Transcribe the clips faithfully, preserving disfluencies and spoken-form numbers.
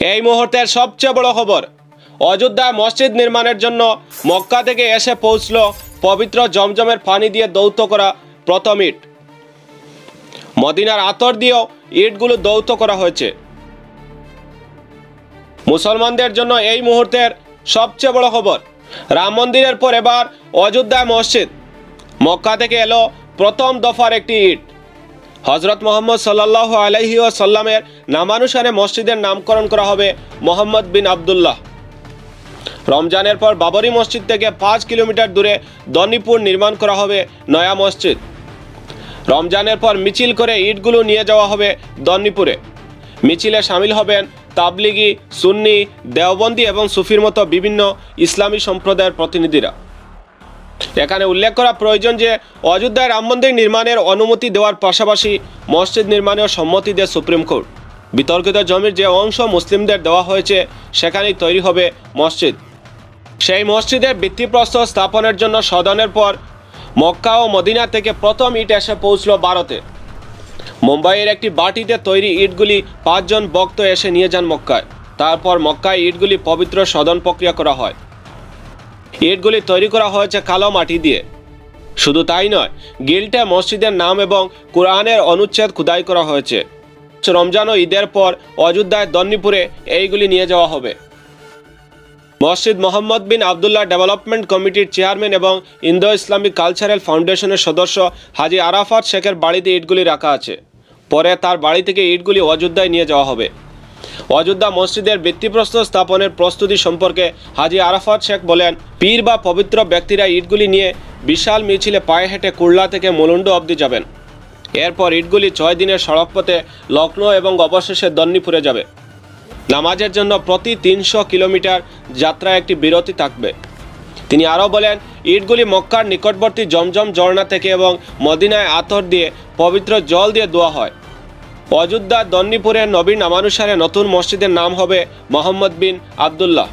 এই মুহূর্তের সবচেয়ে বড় খবর, অযোধ্যায় মসজিদ নির্মাণের জন্য মক্কা থেকে এসে পৌঁছল পবিত্র জমজমের পানি দিয়ে দৌত করা প্রথম ইট। মদিনার আতর দিয়েও ইটগুলো দৌত করা হয়েছে। মুসলমানদের জন্য এই মুহূর্তের সবচেয়ে বড় খবর, রাম মন্দিরের পর এবার অযোধ্যায় মসজিদ। মক্কা থেকে এলো প্রথম দফার একটি ইট। হজরত মোহাম্মদ সাল্লাল্লাহু আলাইহি ওয়াসাল্লামের নামানুসারে মসজিদের নামকরণ করা হবে মোহাম্মদ বিন আবদুল্লাহ। রমজানের পর বাবরি মসজিদ থেকে পাঁচ কিলোমিটার দূরে দনিপুর নির্মাণ করা হবে নয়া মসজিদ। রমজানের পর মিছিল করে ইটগুলো নিয়ে যাওয়া হবে দনিপুরে। মিছিলে সামিল হবেন তাবলিগি, সুন্নি, দেওবন্দি এবং সুফির মতো বিভিন্ন ইসলামী সম্প্রদায়ের প্রতিনিধিরা। এখানে উল্লেখ করা প্রয়োজন যে অযোধ্যায় রাম মন্দির নির্মাণের অনুমতি দেওয়ার পাশাপাশি মসজিদ নির্মাণেও সম্মতি দেয় সুপ্রিম কোর্ট। বিতর্কিত জমির যে অংশ মুসলিমদের দেওয়া হয়েছে সেখানেই তৈরি হবে মসজিদ। সেই মসজিদের ভিত্তিপ্রস্তর স্থাপনের জন্য সদনের পর মক্কা ও মদিনা থেকে প্রথম ইট এসে পৌঁছল ভারতে। মুম্বাইয়ের একটি বাটিতে তৈরি ইটগুলি পাঁচজন ভক্ত এসে নিয়ে যান মক্কায়। তারপর মক্কায় ইটগুলি পবিত্র সদন প্রক্রিয়া করা হয়। ইটগুলি তৈরি করা হয়েছে কালো মাটি দিয়ে। শুধু তাই নয়, গিল্টে মসজিদের নাম এবং কোরআনের অনুচ্ছেদ খোদাই করা হয়েছে। রমজান ও ঈদের পর অযোধ্যায় দনিপুরে এইগুলি নিয়ে যাওয়া হবে। মসজিদ মোহাম্মদ বিন আবদুল্লাহ ডেভেলপমেন্ট কমিটির চেয়ারম্যান এবং ইন্দো ইসলামিক কালচারাল ফাউন্ডেশনের সদস্য হাজি আরাফাত শেখের বাড়িতে ইটগুলি রাখা আছে। পরে তার বাড়ি থেকে ইটগুলি অযোধ্যায় নিয়ে যাওয়া হবে। অযোধ্যা মসজিদের ভিত্তিপ্রস্তর স্থাপনের প্রস্তুতি সম্পর্কে হাজি আরাফাত শেখ বলেন, পীর বা পবিত্র ব্যক্তিরা ইটগুলি নিয়ে বিশাল মিছিলে পায়ে হেঁটে কুর্লা থেকে মলুন্ড অবধি যাবেন। এরপর ইটগুলি ছয় দিনের সড়ক পথে লখনৌ এবং অবশেষে দনিপুরে যাবে। নামাজের জন্য প্রতি তিনশো কিলোমিটার যাত্রায় একটি বিরতি থাকবে। তিনি আরও বলেন, ইটগুলি মক্কার নিকটবর্তী জমজম ঝর্ণা থেকে এবং মদিনায় আতর দিয়ে পবিত্র জল দিয়ে ধোয়া হয়। অযোধ্যা দনিপুরের নবীর নামানুসারে নতুন মসজিদের নাম হবে মোহাম্মদ বিন আবদুল্লাহ।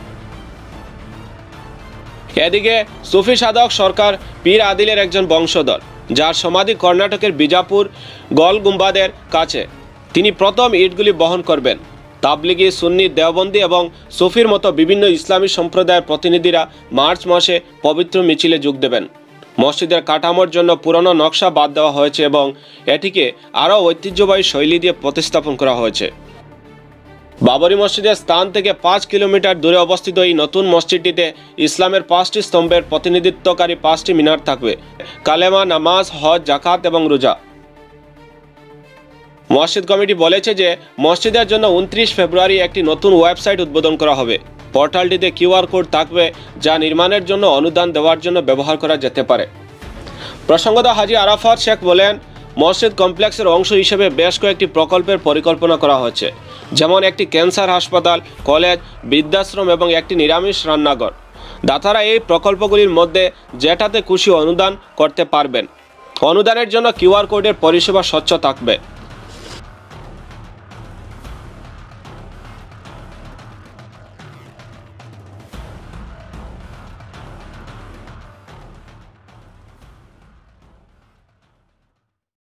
এদিকে সুফি সাধক সরকার পীর আদিলের একজন বংশধর, যার সমাধি কর্ণাটকের বিজাপুর গোলগুম্বাদের কাছে। তিনি প্রথম ইটগুলি বহন করবেন। তাবলিগি, সুন্নি, দেওবন্দি এবং সুফির মতো বিভিন্ন ইসলামী সম্প্রদায়ের প্রতিনিধিরা মার্চ মাসে পবিত্র মিছিলে যোগ দেবেন। মসজিদের কাঠামোর জন্য পুরনো নকশা বাদ দেওয়া হয়েছে এবং এটিকে আরও ঐতিহ্যবাহী শৈলী দিয়ে প্রতিস্থাপন করা হয়েছে। বাবরি মসজিদের স্থান থেকে পাঁচ কিলোমিটার দূরে অবস্থিত এই নতুন মসজিদটিতে ইসলামের পাঁচটি স্তম্ভের প্রতিনিধিত্বকারী পাঁচটি মিনার থাকবে: কালেমা, নামাজ, হজ, জাকাত এবং রোজা। মসজিদ কমিটি বলেছে যে মসজিদের জন্য উনত্রিশ ফেব্রুয়ারি একটি নতুন ওয়েবসাইট উদ্বোধন করা হবে। পোর্টালটিতে কিউআর কোড থাকবে, যা নির্মাণের জন্য অনুদান দেওয়ার জন্য ব্যবহার করা যেতে পারে। প্রসঙ্গত হাজি আরাফাত শেখ বলেন, মসজিদ কমপ্লেক্সের অংশ হিসেবে বেশ কয়েকটি প্রকল্পের পরিকল্পনা করা হয়েছে, যেমন একটি ক্যান্সার হাসপাতাল, কলেজ, বৃদ্ধাশ্রম এবং একটি নিরামিষ রান্নাঘর। দাতারা এই প্রকল্পগুলির মধ্যে যেটাতে খুশি অনুদান করতে পারবেন। অনুদানের জন্য কিউআর কোডের পরিষেবা স্বচ্ছ থাকবে।